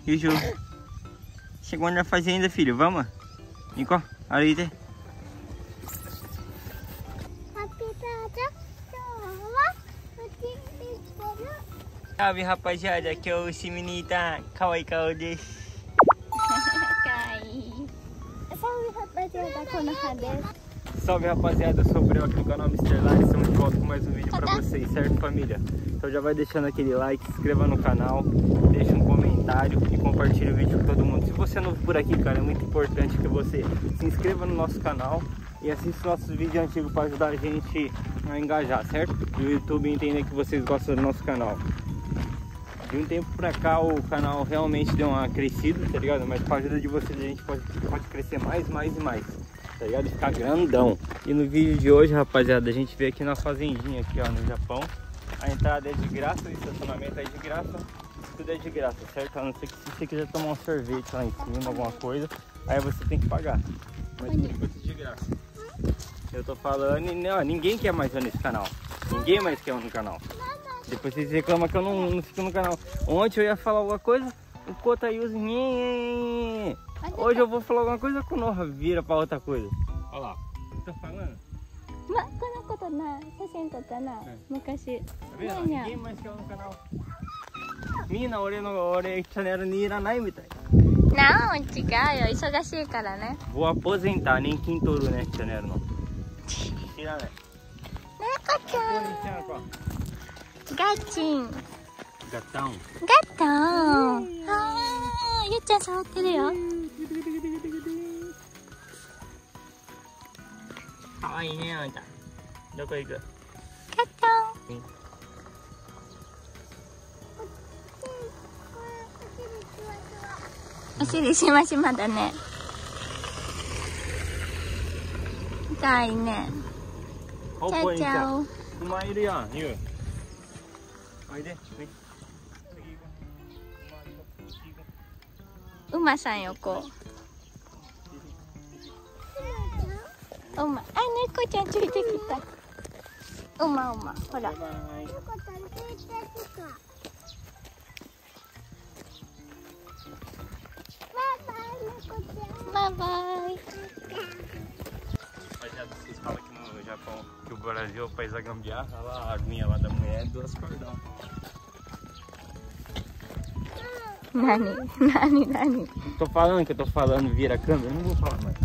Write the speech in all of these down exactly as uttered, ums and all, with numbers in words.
E o Ju? Chegou na fazenda, filho. Vamos? Nico, ali tem. Salve, rapaziada. Aqui é o Siminita. Kawaii Kao desu. Salve, rapaziada. Konoha desu. Salve, rapaziada. Eu sou o Breu aqui do canal mister Line. Estamos de volta com mais um vídeo pra vocês, certo, família? Então já vai deixando aquele like, se inscreva no canal, deixa um comentário e compartilha o vídeo com todo mundo. Se você é novo por aqui, cara, é muito importante que você se inscreva no nosso canal e assista nossos vídeos antigos para ajudar a gente a engajar, certo? E o YouTube entender que vocês gostam do nosso canal. De um tempo pra cá o canal realmente deu uma crescida, tá ligado? Mas com a ajuda de vocês a gente pode, pode crescer mais, mais e mais, tá ligado? E ficar grandão. E no vídeo de hoje, rapaziada, a gente veio aqui na fazendinha aqui, ó, no Japão. A entrada é de graça, o estacionamento é de graça, tudo é de graça, certo? A não ser que se você quiser tomar um sorvete lá em cima, alguma coisa, aí você tem que pagar. Mas por enquanto é de graça. Eu tô falando e não, ninguém quer mais ver nesse canal. Ninguém mais quer no canal. Depois vocês reclamam que eu não, não fico no canal. Ontem eu ia falar alguma coisa, o Kota usa. Hoje eu vou falar alguma coisa com o Noha vira pra outra coisa. Olha lá, o que eu tô falando? Ma, kono koto na, sashin totta na, mukashi. Tá vendo? Ninguém mais quer no canal. Mina, ore no ore channel ni iranai mitai. Não, chigau yo, isogashii kara né? Vou aposentar, nem quintoru né, channel não. Tira né? Neko-chan. Gachin. Gatão. Gatão. Ah, Yu-chan sawatteるよ. Kawaii né, anta. Doko iku? Gatão. Sim. Oshiri shima-shima da né. Itai né. Tchau, tchau. Uma iru ya, Yu. Oide, vem. Uma-san yoko. Uma. Ah, Neko-chanついてきた. Uma, uma. Hora. Bye bye. Rapaziada, vocês falam que no Japão, que o Brasil é o país da gambiarra, olha lá a aguinha lá da mulher, duas cordão. Nani? Nani, nani? Tô falando que eu tô falando, vira a câmera, eu não vou falar mais.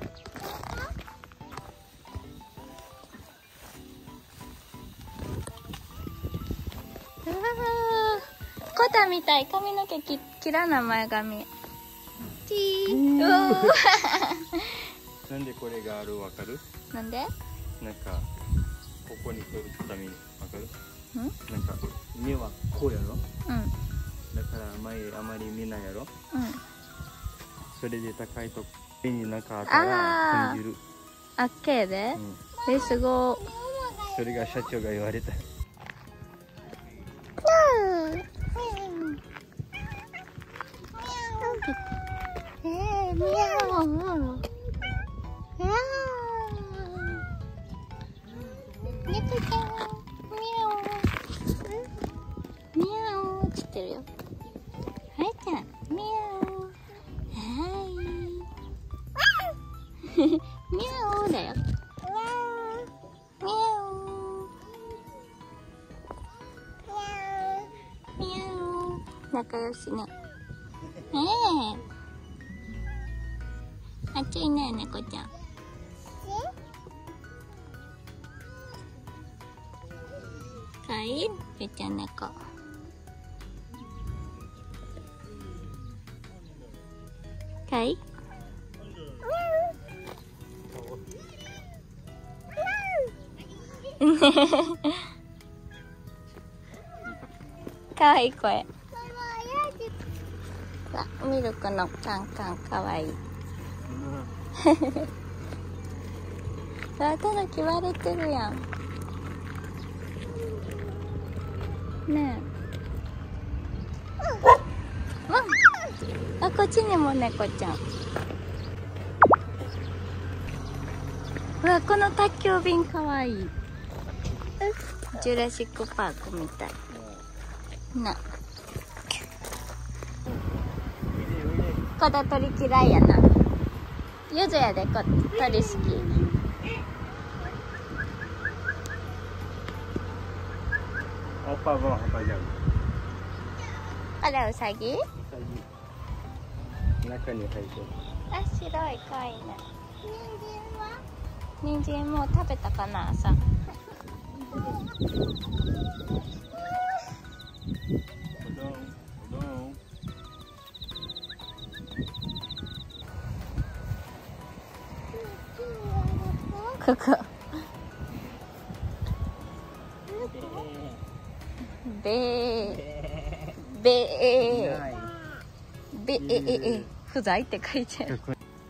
Ah, Kota mitai, kaminoke ki kirana前髪. Tii. Oh. なんでこれがあるわかる？ なんで？ なんかここに取るためにわかる？ ん？ なんか目はこうやろ？ うん。 だから前あまり見ないやろ？ うん。 それで高いとこになんかあったら感じる。 あっけーで？うん、え、すごい。 それが社長が言われた。 えー、ミャオ。猫ちゃん、ミャオ。ミャオって言ってるよ。はいちゃん、ミャオ。はい。ミャオだよ。ミャオ。ミャオ。仲良しね。ええ。暑いね、猫ちゃん。かわいい？ゆうちゃん猫。かわいい？かわいい声。ミルクのカンカンかわいい。あ、ただ切られてるやん。ねえ。うん。あ、こっちにも猫ちゃん。うわ、この宅急便かわいい。ジュラシックパークみたい。な。 こだ鳥嫌いやな。ゆずやで、こ鳥好き。 Opa, bom, rapaziada. Olha, usagi? Na caneta aí, gente. あ、白いかわいいね。人参もう食べたかな、朝。ここ。べー。べー。べえええ。不在って書いてある。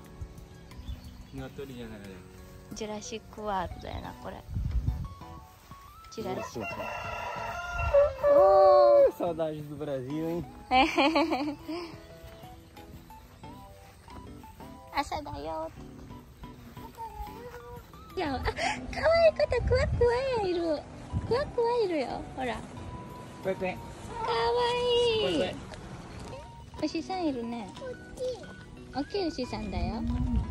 鶏じゃない。 ジュラシックワールドやな、これ。ジュラシック。 Oh, saudades do Brasil, hein? 朝だよ。いや、あ、可愛い方、クワクワやいる。クワクワいるよ、ほら。 これこれ。 可愛いい。牛さんいるね。大きい牛さんだよ。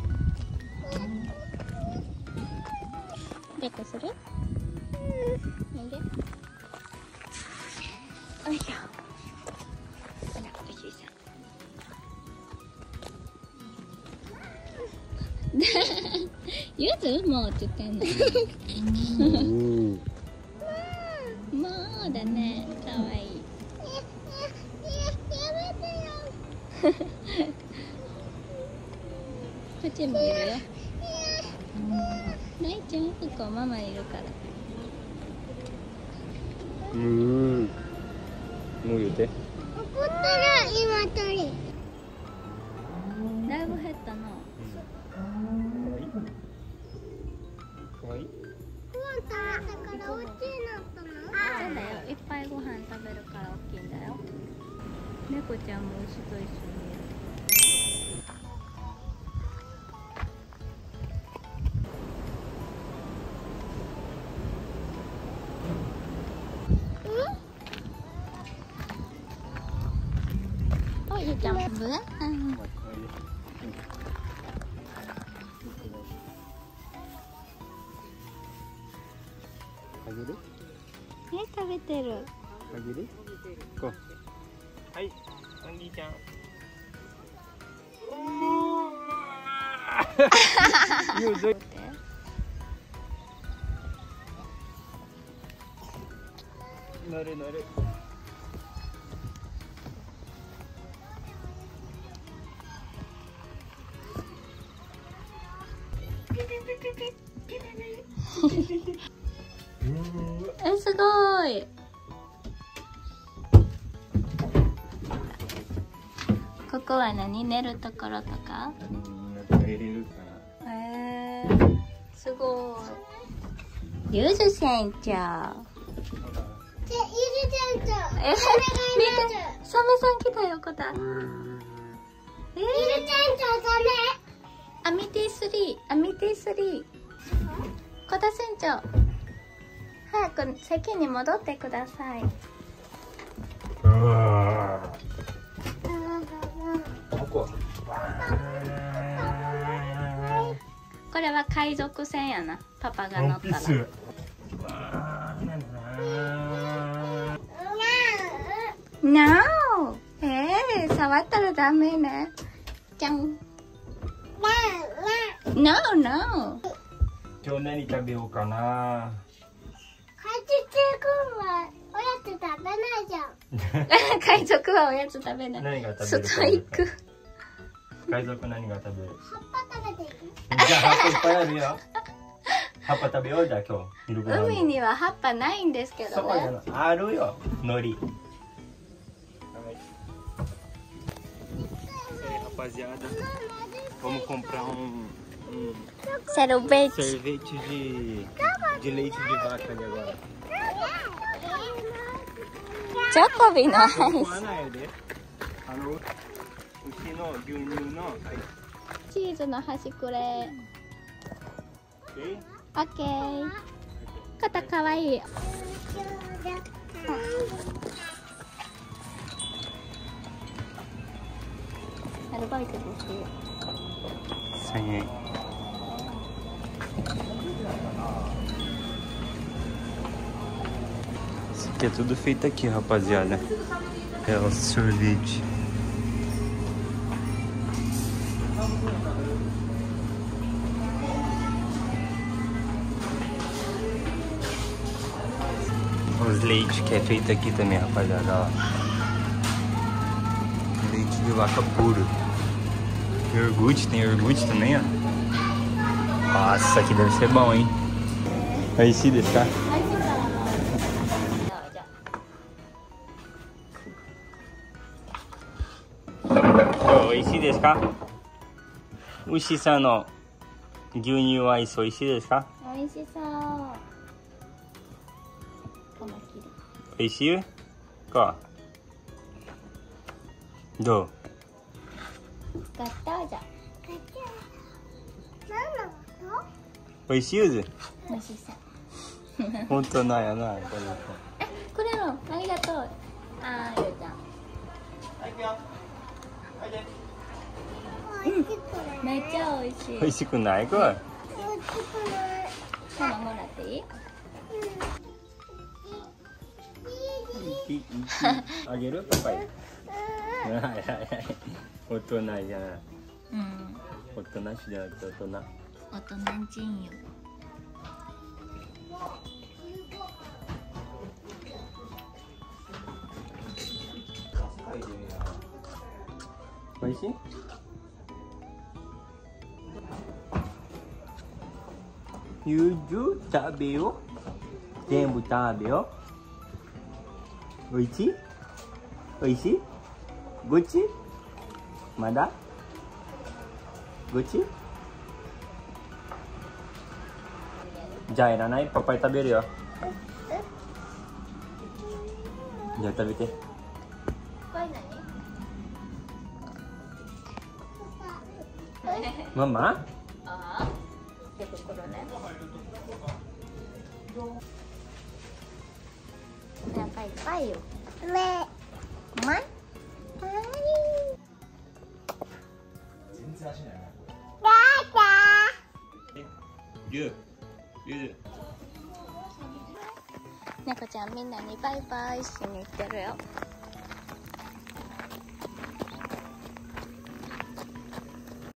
抱っこする？うん。で。おいしょ。ほら、牛さん。ゆずもうって言ってんの。もうだね、かわいい。こっちもいるよ。なイちゃん、ここママいるから。 うん。もう言うて。 怒ったら今鳥。だいぶ減ったな。 かわいい。 ご飯食べたから大きいなったの。そうだよ。いっぱいご飯食べるから大きいんだよ。猫ちゃんも牛と一緒にいる。お、ゆうちゃん、ぶ？うん。 あげる？ え、食べてる。 あげる？こう。はい、お兄ちゃん。乗る乗る。 え、すごい。ここは何、寝るところとか？ 入れるかな。えー、すごい。ゆず船長。ゆず船長。え、見て、サメさん来たよ、こた。えー、ゆず船長、サメ。あ、見てスリー、あ、見てスリー。こた船長。早く席に戻ってください。これは海賊船やな。パパが乗ったら。No! えー、触ったらダメね。じゃん。No, no! 今日何食べようかな。 海賊はおやつ食べないじゃん。海賊はおやつ食べない。 何が食べる？ ストイック。 海賊何が食べる？ 葉っぱ食べていく。 じゃあ葉っぱいっぱいあるよ。葉っぱ食べよう。じゃあ今日。 海には葉っぱないんですけどね。 そうやな。あるよ。海苔。Rapaziada, vamos comprar um, um sorvete. sorvete de, de leite de vaca ali agora. Chocobi no ice. Cheese no hashikure. Okay. Kata kawaii. アルバイトですよ。 せんえん。Isso aqui é tudo feito aqui, rapaziada. É o sorvete. Os leites que é feito aqui também, rapaziada. Olha lá. Leite de vaca puro. Iogurte, tem iogurte também, ó. Nossa, isso aqui deve ser bom, hein? Aí sim, desse cara. 美味しいですか？牛さんの牛乳アイス美味しいですか？ 美味しそう。 美味しいか？どう？ 買ったじゃん。 美味しいず？ 美味しそう。 本当なんやな、これ。 え、これもありがとう。あー、ゆうちゃん。うん、めっちゃ美味しい。 美味しくないこれ。 ママもらっていい？ あげるパパに。はいはいはい。大人じゃない。 うん。 大人しじゃなくて大人。 大人人よ。 美味しい？ゆず食べよう。全部食べよう。おいしい？おいしい？ごち？まだ？ごち？じゃあいらない？パパイ食べるよ。じゃあ食べて。 これ何？ ママ？ ああ、手袋ね。お腹いっぱいよ。ね。ま？全然足ないな。 ゆう、ゆう。 猫ちゃんみんなにバイバイしに行ってるよ。